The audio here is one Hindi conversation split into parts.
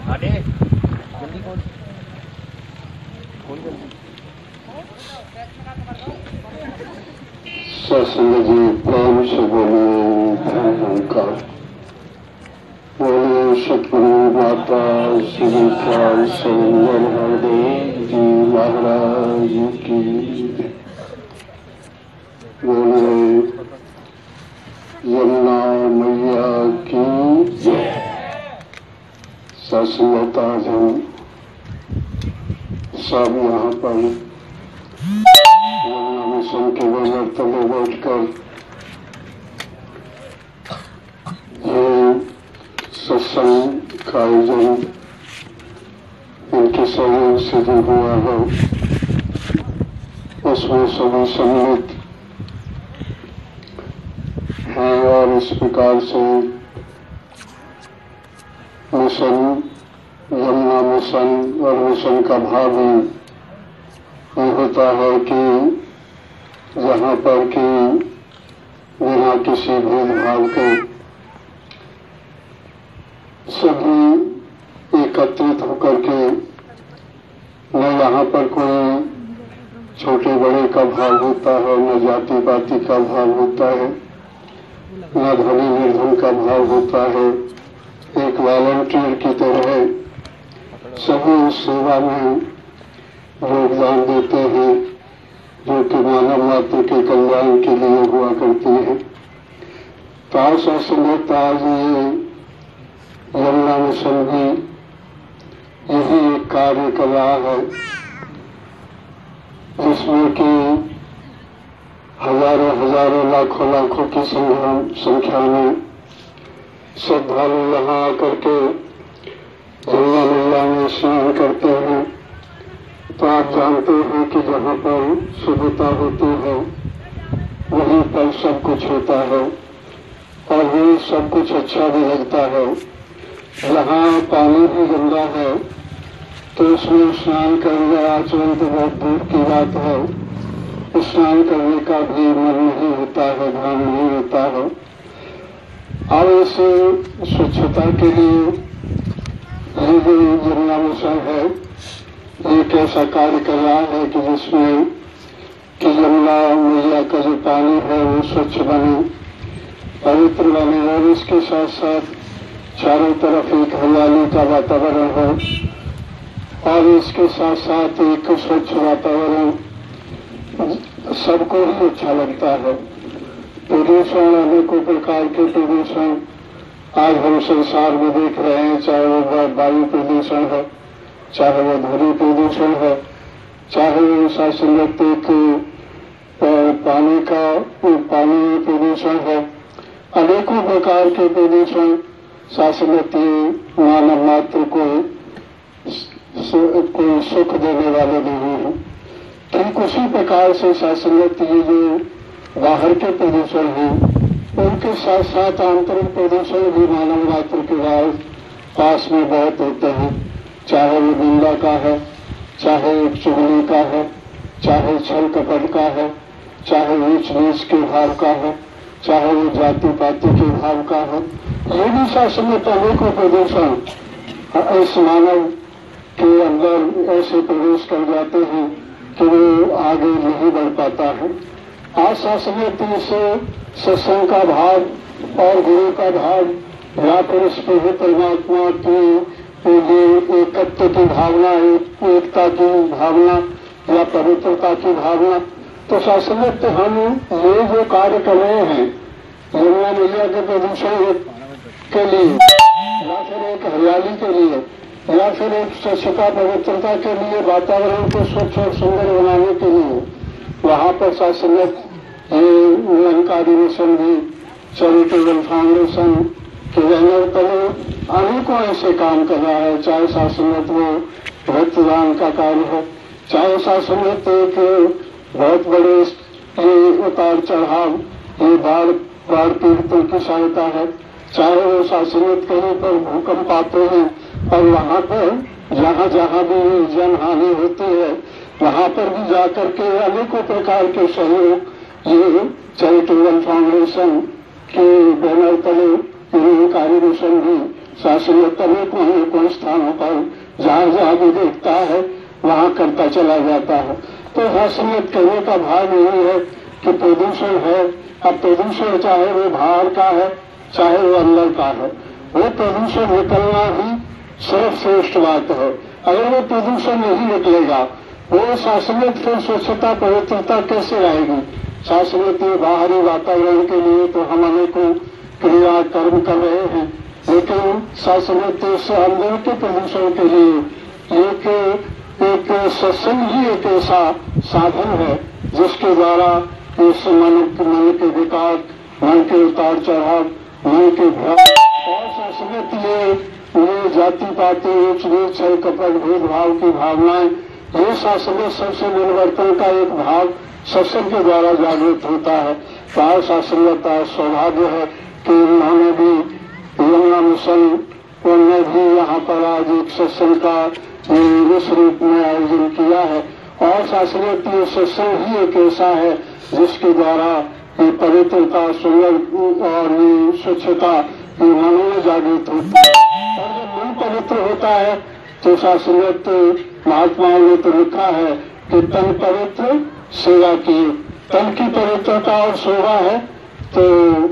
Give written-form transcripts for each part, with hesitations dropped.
सत्संग जी प्रेम से बोलिए धन्यवाद। बोलिए सतगुरु माता श्री काल सुंदर हरदेव जी महाराज की। बोलिए यमुना मैया की जय। सत्संग आज हम सब यहाँ पर यमुना मिशन के बैनर तले बैठकर ये सत्संग का आयोजन इनके सहयोग से जो हुआ है उसमें सभी सम्मिलित हैं और इस प्रकार से मिशन यमुना मिशन और मिशन का भाव ये होता है कि जहाँ पर कि बिना किसी भेदभाव के सभी एकत्रित होकर के न यहाँ पर कोई छोटे बड़े का भाव होता है, न जाति पाति का भाव होता है, न धनी निर्धन का भाव होता है। एक वॉलंटियर की तरह सभी उस सेवा में योगदान देते हैं जो कि मानव मात्र के कल्याण के लिए हुआ करती है। तो आज ये यमुना मिशन भी यही एक कार्य कर रहा है जिसमें कि हजारों हजारों लाखों लाखों की संख्या में श्रद्धालु यहाँ आकर के यमुना मैया में स्नान करते हैं। तो आप जानते हैं कि जहाँ पर शुद्धता होती है वहीं पर सब कुछ होता है और वही सब कुछ अच्छा भी लगता है। जहाँ पानी भी गंदा है तो उसमें स्नान करने आचरण तो बहुत दूर की बात है, स्नान करने का भी मन नहीं होता है, ध्यान नहीं होता है। और इसे स्वच्छता के लिए ये जो यमुना मिशन है एक ऐसा कार्य कर रहा है कि जिसमें कि यमुना मैया का जो पानी है वो स्वच्छ बने, पवित्र बने और इसके साथ साथ चारों तरफ एक हरियाली का वातावरण हो और इसके साथ साथ एक स्वच्छ वातावरण सबको ही अच्छा लगता है। प्रदूषण अनेकों प्रकार के प्रदूषण आज हम संसार में देख रहे हैं, चाहे वो वायु प्रदूषण है, चाहे वो ध्वनि प्रदूषण है, चाहे वो शासनगत पानी प्रदूषण है, अनेकों प्रकार के प्रदूषण शासनगत मानव मात्र को कोई सुख देने वाले नहीं है। ठीक उसी प्रकार से शासनगत ये जो बाहर के प्रदूषण हैं उनके साथ साथ आंतरिक प्रदूषण भी मानव मात्र के पास में बहुत होते हैं, चाहे वो निंदा का है, चाहे चुगली का है, चाहे छल कपट का है, चाहे ऊंच नीच के भाव का है, चाहे वो जाति पाति के भाव का है। ये भी शासन में अनेकों प्रदूषण इस मानव के अंदर ऐसे प्रवेश कर जाते हैं कि वो आगे नहीं बढ़ पाता है। आज शासन में से सत्संग का भाव और गुरु का भाव या फिर इस प्रभु परमात्मा की एकत्व की भावना, एकता की भावना या पवित्रता की भावना, तो शासन में हम ये जो कार्य कर रहे हैं यमुना मैया के प्रदूषण के लिए या फिर एक हरियाली के लिए या फिर एक स्वच्छता पवित्रता के लिए, वातावरण को स्वच्छ और सुंदर बनाने के लिए वहाँ पर शासनगत ये निरंकारी मिशन भी चैरिटेबल फाउंडेशन के बैनर तले अनेकों ऐसे काम कर रहा है। चाहे शासनगत वो रक्तदान का कार्य है, चाहे शासनगत एक बहुत बड़े ये उतार चढ़ाव ये बाढ़ पीड़ितों की सहायता है, चाहे वो शासनगत कहीं पर भूकंप आते हैं और वहाँ पर जहाँ भी जन हानि होती है वहाँ पर भी जाकर के अनेकों प्रकार के सहयोग ये चैरिटेबल फाउंडेशन के बैनर तले निरंकारी मिशन भी शासनियत अनेक अनेकों स्थानों पर जहाँ जहाँ भी देखता है वहाँ करता चला जाता है। तो शासनियत कहने का भाव यही है कि प्रदूषण है। अब प्रदूषण चाहे वो बाहर का है चाहे वो अंदर का है, वो प्रदूषण निकलना ही सर्वश्रेष्ठ बात है। अगर वो प्रदूषण नहीं निकलेगा वो शासनियत फिर स्वच्छता पवित्रता कैसे आएगी? शासनियत बाहरी वातावरण के लिए तो हम अनेकों क्रिया कर्म कर रहे हैं, लेकिन शासनियत से अंदर के प्रदूषण के लिए एक सत्संग ही एक ऐसा साधन है जिसके द्वारा इस मन के विकार, मन के उतार चढ़ाव, मन के भ्रम और शासनियत ये जाति पाति ऊंच नीच छल कपट भेदभाव की भावनाएं, ये शासनियत सबसे परिवर्तन का एक भाव सत्संग के द्वारा जागृत होता है। तो शासनियत का सौभाग्य है कि उन्होंने भी यमुना मिशन उन्होंने भी यहाँ पर आज एक सत्संग का इस रूप में आयोजन किया है। और शासनियत ये सत्संग ही एक ऐसा है जिसके द्वारा ये पवित्रता, सुंदर और ये स्वच्छता ये मन में जागृत होती है। और जब मन पवित्र होता है तो शासनियत महात्माओं ने तो लिखा है कि तन पवित्र सेवा की, तन की पवित्रता और सेवा है तो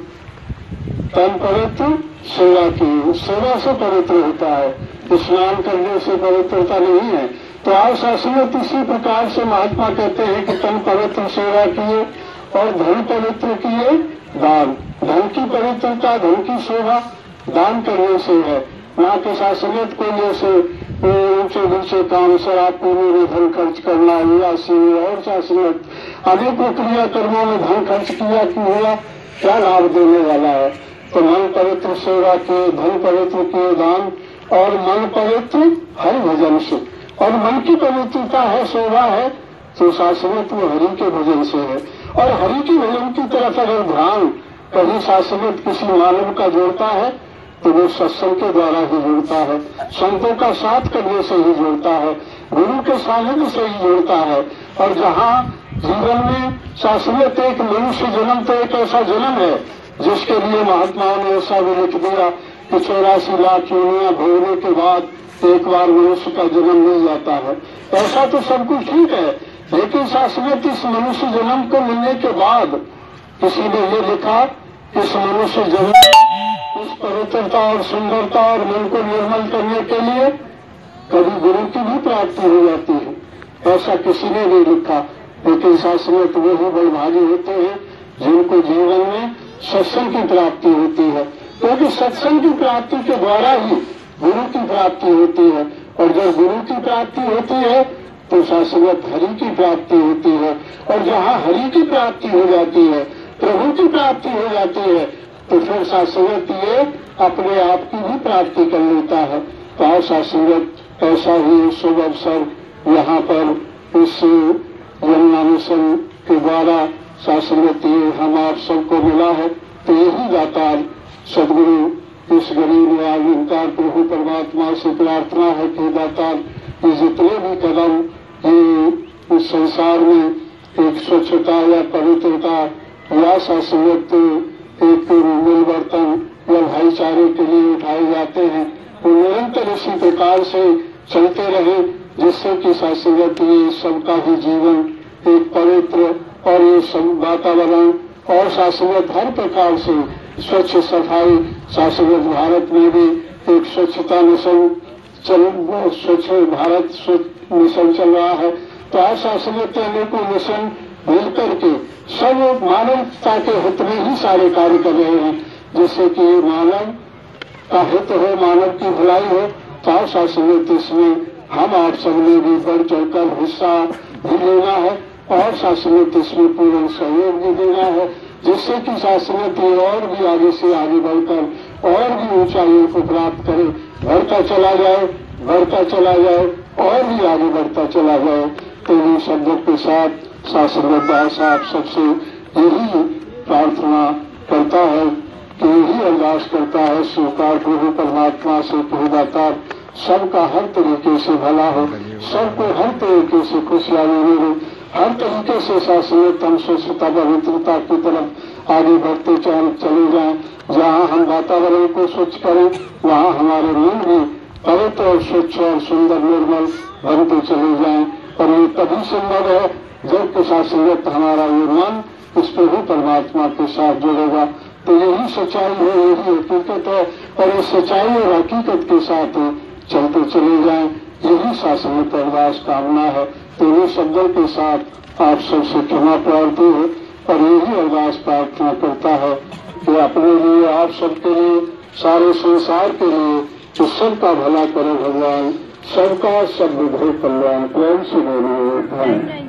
तन पवित्र सेवा की, सेवा से पवित्र होता है, स्नान करने से पवित्रता नहीं है। तो आज शासनियत इसी प्रकार से महात्मा कहते हैं कि तन पवित्र सेवा किए और धन पवित्र किए दान। धन की पवित्रता, धन की सेवा दान करने से है, ना कि शासनियत को जैसे ऊंचे नीचे काम, शराब पीने में धन खर्च करना, विलासी और शासनियत अनेकों क्रिया कर्मों में धन खर्च किया कि हुआ क्या लाभ देने वाला है? तो मन पवित्र सेवा किए, धन पवित्र किए दान, और मन पवित्र हरि भजन से, और मन की पवित्रता है सेवा है तो शासनियत वो हरि के भजन से है। और हरि के भजन की तरफ अगर ध्यान कभी शासनियत किसी मानव का जोड़ता है तो वो सत्संग के द्वारा ही जुड़ता है, संतों का साथ करने से ही जुड़ता है, गुरु के सानिध्य से ही जुड़ता है। और जहाँ जीवन में शासनियत एक मनुष्य जन्म तो एक ऐसा जन्म है जिसके लिए महात्माओं ने ऐसा भी लिख दिया कि 84 लाख योनियां भोगने के बाद एक बार मनुष्य का जन्म मिल जाता है। ऐसा तो सब कुछ ठीक है, लेकिन शासनियत इस मनुष्य जन्म को मिलने के बाद किसी ने ये लिखा, इस मनुष्य जन्म इस पवित्रता और सुंदरता और मन को निर्मल करने के लिए कभी गुरु की भी प्राप्ति हो जाती है, ऐसा किसी ने नहीं लिखा। लेकिन शासनियत वो ही बड़भागी होते हैं जिनको जीवन में सत्संग की प्राप्ति होती है, क्योंकि सत्संग की प्राप्ति के द्वारा ही गुरु की प्राप्ति होती है। और जब गुरु की प्राप्ति होती है तो शासनियत हरि की प्राप्ति होती है। और जहाँ हरि की प्राप्ति हो जाती है, प्रभु की प्राप्ति हो जाती है, तो फिर शासनियत ये अपने आप की भी प्राप्ति कर लेता है। तो शासनियत ऐसा ही शुभ अवसर यहाँ पर इस यमुना मिशन के द्वारा शासनियत ये हम आप सबको मिला है। तो यही दातार सदगुरु इस गरीब निराकार प्रभु परमात्मा से प्रार्थना है कि दातार ये जितने भी कदम ये इस संसार में एक स्वच्छता या पवित्रता या शासनियत एक मिलवर्तन या भाईचारे के लिए उठाए जाते हैं, वो निरंतर इसी प्रकार से चलते रहे, जिससे कि शासनियत ये सबका ही जीवन एक पवित्र और ये सब वातावरण और शासनियत हर प्रकार से स्वच्छ सफाई। शासनियत भारत में भी एक स्वच्छता मिशन स्वच्छ भारत मिशन चल रहा है। तो आज शासनियत के अनेकों मिशन मिलकर के सब मानवता के हित में ही सारे कार्य कर रहे हैं, जिससे कि मानव का हित हो, मानव की भलाई हो। तो शासनियत इसमें हम आप सबने भी बढ़ चढ़कर हिस्सा भी लेना है और शासनियत इसमें पूर्ण सहयोग भी देना है, जिससे कि शासनियत और भी आगे से आगे बढ़कर और भी ऊंचाइयों को प्राप्त करे, बढ़ता चला जाए, बढ़ता चला जाए और भी आगे बढ़ता चला जाए। तो इन शब्दों के साथ शासनियत दास आप सबसे यही प्रार्थना करता है कि यही अरदास करता है स्वीकार प्रभु परमात्मा से दातार सबका हर तरीके से भला हो, सबको हर तरीके से खुशहाली मिले, हर तरीके से शासनियत हम स्वच्छता पवित्रता की तरफ आगे बढ़ते चले जाएं जहाँ हम वातावरण को स्वच्छ करें वहाँ हमारे मन भी पवित्र और स्वच्छ और सुंदर निर्मल बनते चले जाएं। और ये तभी संभव है जब के साथ संगत हमारा ये मन इस प्रभु परमात्मा के साथ जुड़ेगा। तो यही सच्चाई है, यही हकीकत है, और इस सच्चाई और हकीकत के साथ चलते चले जाएं, यही शासनिक अरदास कामना है। तो ये शब्दों के साथ आप सबसे क्षमा प्रार्थी है और यही अरदास प्रार्थना करता है कि अपने लिए, आप सबके लिए, सारे संसार के लिए जो सबका भला करे भगवान, सबका सब विधेय कल्याण प्रेम से बोलिए।